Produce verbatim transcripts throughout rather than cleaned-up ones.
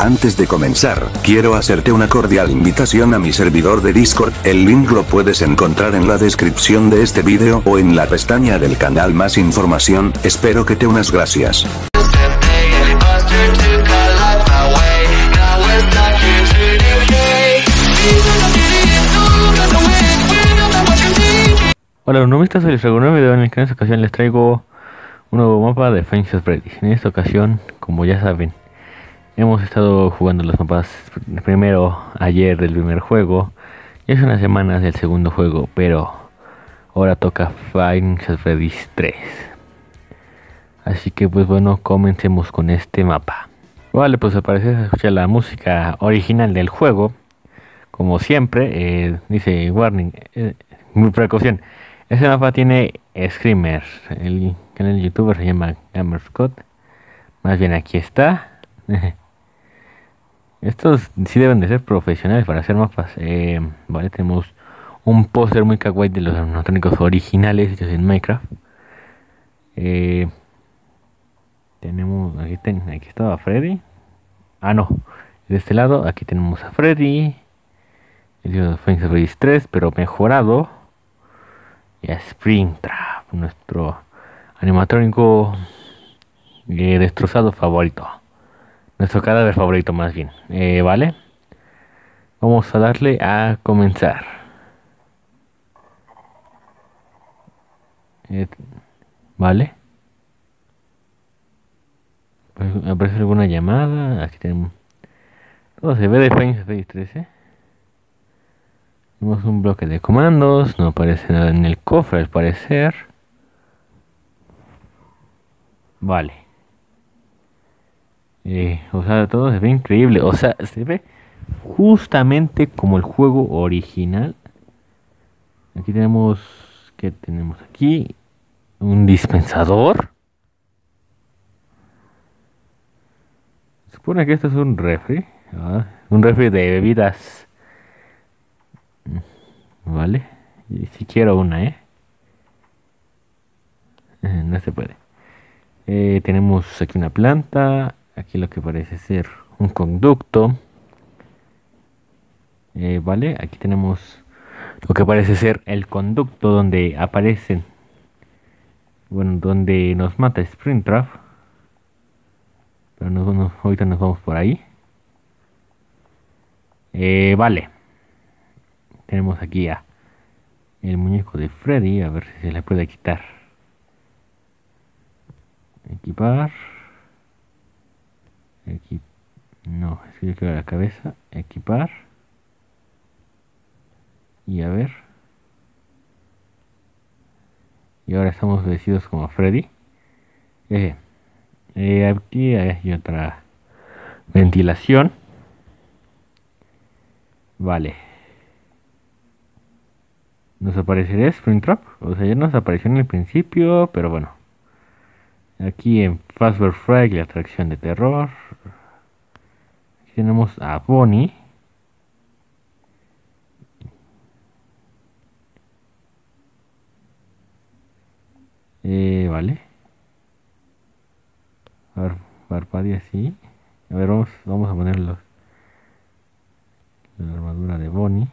Antes de comenzar, quiero hacerte una cordial invitación a mi servidor de Discord, el link lo puedes encontrar en la descripción de este video o en la pestaña del canal más información, espero que te unas gracias. Hola, ¿no soy el segundo video en el que en esta ocasión les traigo un nuevo mapa de Five Nights at Freddy's. En esta ocasión, como ya saben, hemos estado jugando los mapas primero ayer del primer juego y hace unas semanas del segundo juego, pero ahora toca Five Nights at Freddy's tres. Así que pues bueno, comencemos con este mapa. Vale, pues al parecer se escucha la música original del juego. Como siempre, eh, dice warning, eh, muy precaución. Este mapa tiene screamers. El canal de youtuber se llama Gamer Scott. Más bien aquí está. Estos sí deben de ser profesionales para hacer mapas. Eh, vale, tenemos un póster muy kawaii de los animatrónicos originales hechos en Minecraft. Eh, tenemos aquí, ten, aquí estaba Freddy. Ah, no. De este lado, aquí tenemos a Freddy. El de Five Nights at Freddy's tres, pero mejorado. Y a Springtrap, nuestro animatrónico eh, destrozado favorito. Nuestro cadáver favorito más bien. Eh, vale. Vamos a darle a comenzar. Eh, vale. ¿Aparece alguna llamada? Aquí tenemos... Todo se ve de Five Nights at Freddy's tres, ¿eh? Tenemos un bloque de comandos, no aparece nada en el cofre al parecer. Vale. Eh, o sea, todo se ve increíble. O sea, se ve justamente como el juego original. Aquí tenemos... ¿Qué tenemos aquí? Un dispensador. Se supone que esto es un refri. ¿Ah? Un refri de bebidas. Vale, y si quiero una, ¿eh? eh no se puede. Eh, tenemos aquí una planta. Aquí lo que parece ser un conducto. Eh, vale, aquí tenemos lo que parece ser el conducto donde aparecen, bueno, donde nos mata Springtrap. Pero no, no, ahorita nos vamos por ahí. Eh, vale. Tenemos aquí a el muñeco de Freddy, a ver si se le puede quitar. Equipar. Equip no, es que yo quiero la cabeza. Equipar. Y a ver. Y ahora estamos vestidos como Freddy. Eh, eh, aquí hay otra ventilación. Vale. Nos aparecería Springtrap. O sea, ya nos apareció en el principio, pero bueno. Aquí en Fazbear Fright, la atracción de terror. Aquí tenemos a Bonnie. Eh, vale. A ver, parpadea así. A ver, vamos, vamos a poner los, la armadura de Bonnie.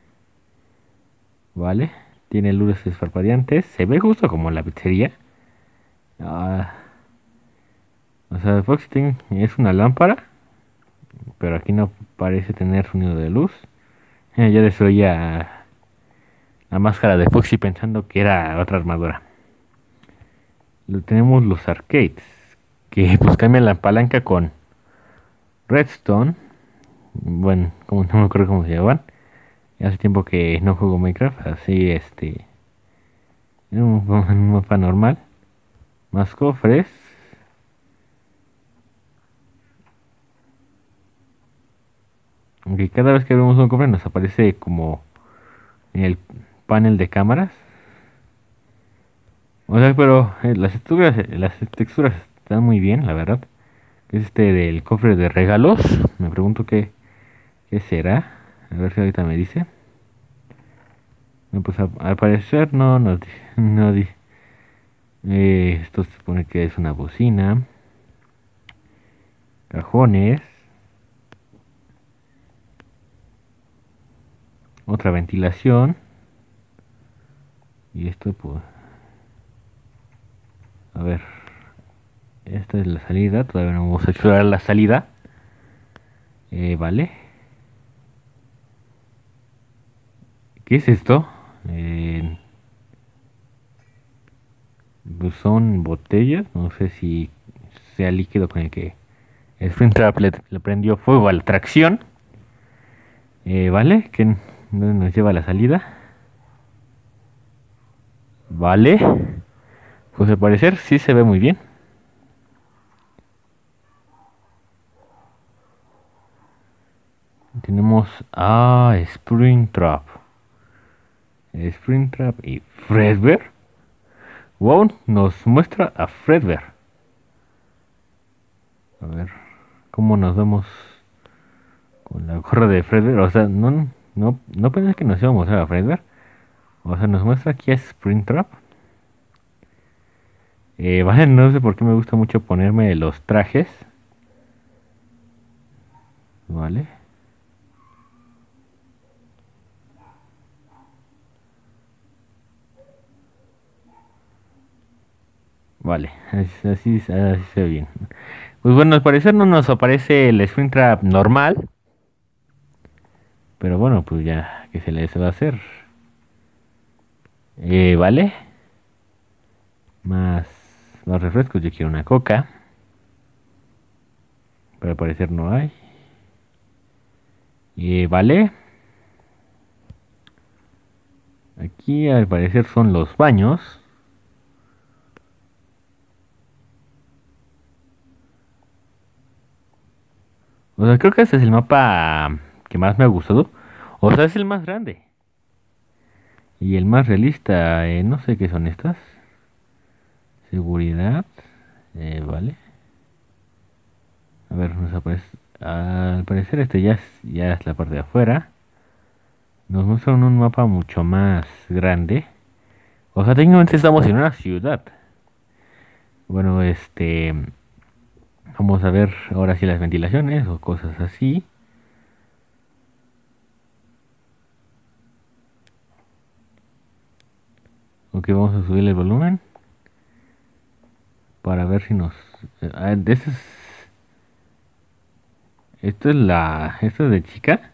Vale, tiene luces parpadeantes. Se ve justo como en la pizzería. Ah, o sea, Foxy es una lámpara, pero aquí no parece tener sonido de luz. Eh, ya destruía la máscara de Foxy pensando que era otra armadura. Lo tenemos los arcades, que pues cambian la palanca con redstone. Bueno, como no me acuerdo cómo se llamaban. Hace tiempo que no juego Minecraft, así este... En un, un mapa normal. Más cofres. Aunque cada vez que vemos un cofre nos aparece como en el panel de cámaras. O sea, pero eh, las texturas, las texturas están muy bien, la verdad. Es este del cofre de regalos. Me pregunto qué, qué será. A ver si ahorita me dice. Pues al, al parecer no, no, no dice. Eh, esto se supone que es una bocina. Cajones. otra ventilación. Y esto pues... A ver. Esta es la salida. Todavía no vamos a explorar la salida. Eh, vale. ¿Qué es esto? Eh, pues son botellas. No sé si sea líquido con el que Springtrap le, le prendió fuego a la tracción. Eh, vale. ¿Qué nos lleva a la salida? Vale. Pues al parecer sí se ve muy bien. Tenemos a Springtrap. Springtrap y Fredbear. Wow, nos muestra a Fredbear. A ver, ¿cómo nos vemos con la gorra de Fredbear? O sea, no, no, no pensé que nos íbamos a mostrar a Fredbear. O sea, nos muestra aquí a Springtrap. Eh, vale, no sé por qué me gusta mucho ponerme los trajes. Vale. Vale, así, así, así se ve bien. Pues bueno, al parecer no nos aparece el Springtrap normal. Pero bueno, pues ya, ¿qué se les va a hacer? Eh, vale. Más, más refrescos, yo quiero una coca. Pero al parecer no hay. Eh, vale. Aquí al parecer son los baños. O sea, creo que este es el mapa que más me ha gustado. O sea, es el más grande. Y el más realista. Eh, no sé qué son estas. Seguridad. Eh, vale. A ver, nos aparece. Al parecer este ya es, ya es la parte de afuera. Nos muestran un mapa mucho más grande. O sea, técnicamente estamos en una ciudad. Bueno, este... Vamos a ver ahora si las ventilaciones o cosas así. Ok, vamos a subir el volumen. Para ver si nos... Ah, este es... Esto es la... Esto es de chica.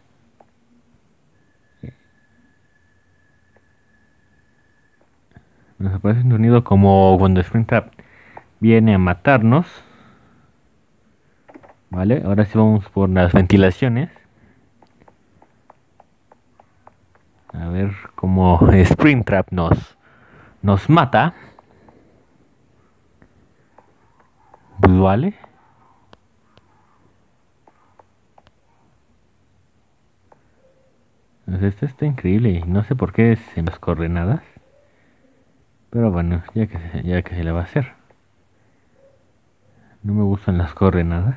Nos aparece un sonido como cuando Springtrap viene a matarnos. Vale, ahora sí vamos por las ventilaciones. A ver cómo Springtrap nos, nos mata. Pues vale. Pues esto está increíble. No sé por qué se nos coordenadas. Pero bueno, ya que, se, ya que se le va a hacer. No me gustan las coordenadas.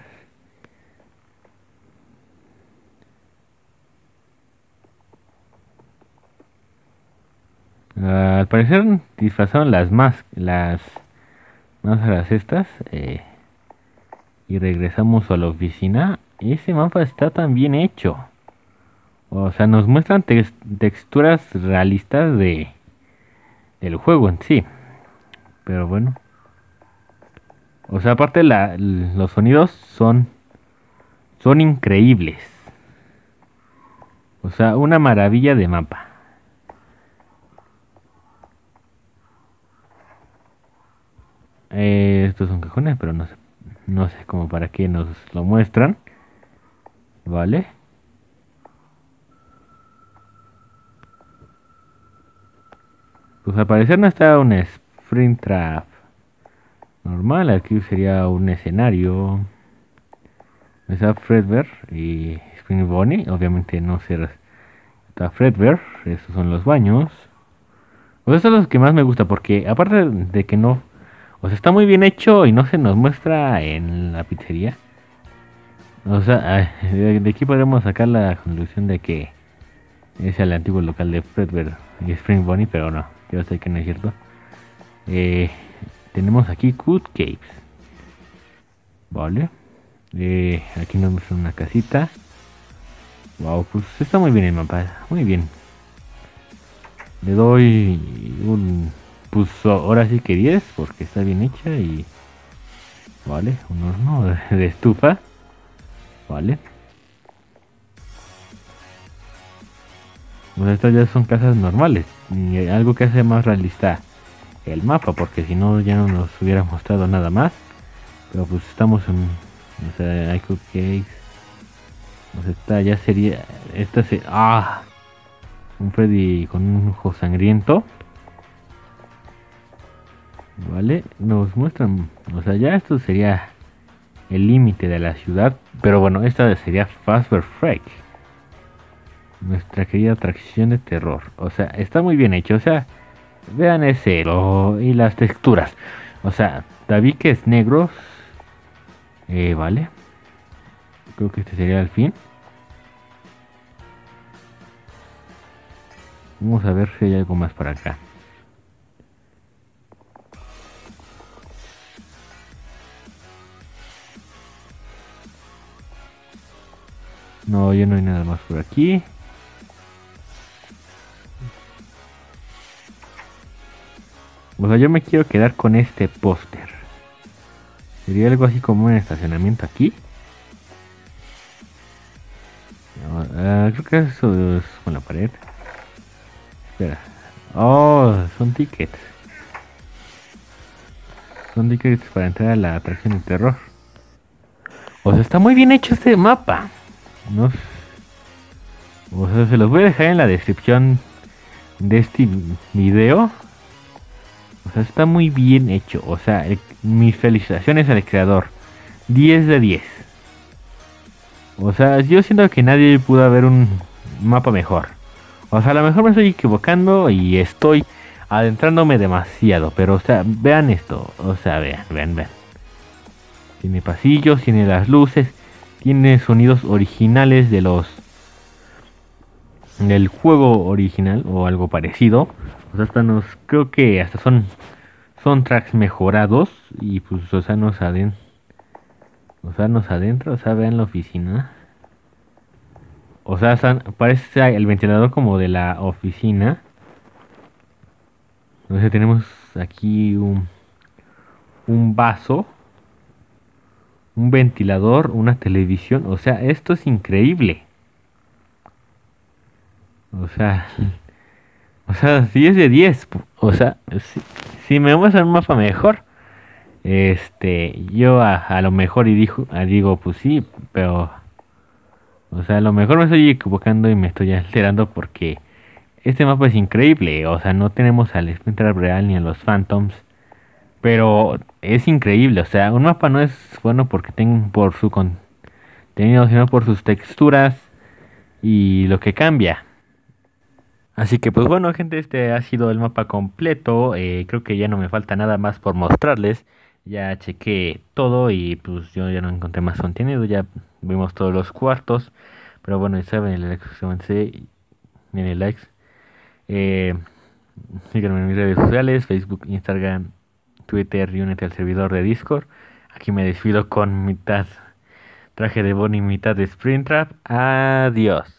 Uh, al parecer disfrazaron las más las máscaras estas eh, y regresamos a la oficina. Ese mapa está tan bien hecho. O sea, nos muestran tex texturas realistas de del juego en sí. Pero bueno. O sea, aparte la, los sonidos son son increíbles. O sea, una maravilla de mapa. Eh, estos son cajones, pero no sé, no sé cómo para qué nos lo muestran. Vale. Pues al parecer no está un Springtrap normal. Aquí sería un escenario. Está Fredbear y Spring Bonnie. Obviamente no será. Está Fredbear. Estos son los baños. Pues estos son los que más me gusta porque aparte de que no... O sea, está muy bien hecho y no se nos muestra en la pizzería. O sea, de aquí podemos sacar la conclusión de que es el antiguo local de Fredbear y Spring Bonnie, pero no, yo sé que no es cierto. Eh, tenemos aquí Good Caves. Vale. Eh, aquí nos muestran una casita. Wow, pues está muy bien el mapa, muy bien. Le doy un, pues ahora sí que diez, porque está bien hecha y... Vale, un horno de, de estufa. Vale. Pues estas ya son casas normales. Y algo que hace más realista el mapa, porque si no ya no nos hubiera mostrado nada más. Pero pues estamos en... O sea, hay cupcakes. O sea, esta ya sería... Esta se... ¡Ah! Un Freddy con un ojo sangriento. Vale, nos muestran... O sea, ya esto sería el límite de la ciudad. Pero bueno, esta sería Fazbear Fright, nuestra querida atracción de terror. O sea, está muy bien hecho. O sea, vean ese lo, y las texturas. O sea, tabiques negros. Eh, vale. Creo que este sería el fin. Vamos a ver si hay algo más para acá. No, ya no hay nada más por aquí. O sea, yo me quiero quedar con este póster. Sería algo así como un estacionamiento aquí. No, uh, creo que eso es con la pared. Espera. Oh, son tickets. Son tickets para entrar a la atracción de terror. O sea, está muy bien hecho este mapa. No, o sea, se los voy a dejar en la descripción de este video. O sea, está muy bien hecho. O sea, el, mis felicitaciones al creador. diez de diez. O sea, yo siento que nadie pudo haber un mapa mejor. O sea, a lo mejor me estoy equivocando y estoy adentrándome demasiado. Pero, o sea, vean esto. O sea, vean, vean, vean. Tiene pasillos, tiene las luces. Tiene sonidos originales de los... del juego original o algo parecido. O sea, hasta nos... creo que hasta son... son tracks mejorados. Y pues, o sea, nos adentro. O sea, nos adentro, o sea, vean la oficina. O sea, están, parece el ventilador como de la oficina. O sea, tenemos aquí un, un vaso, un ventilador, una televisión. O sea, esto es increíble. O sea, o sea, diez de diez. O sea, si, si me muestran un mapa mejor, este, yo a, a lo mejor y dijo, digo, pues sí, pero... O sea, a lo mejor me estoy equivocando y me estoy alterando porque este mapa es increíble. O sea, no tenemos al Splinter real ni a los Phantoms. Pero es increíble. O sea, un mapa no es bueno porque tenga por su contenido, sino por sus texturas y lo que cambia. Así que pues bueno, gente, este ha sido el mapa completo. Eh, creo que ya no me falta nada más por mostrarles. Ya chequé todo y pues yo ya no encontré más contenido. Ya vimos todos los cuartos. Pero bueno, ya saben, el like, suscríbanse, denle likes. Eh, síganme en mis redes sociales, Facebook, Instagram, Twitter y únete al servidor de Discord. Aquí me despido con mitad traje de Bonnie, mitad de Springtrap. Adiós.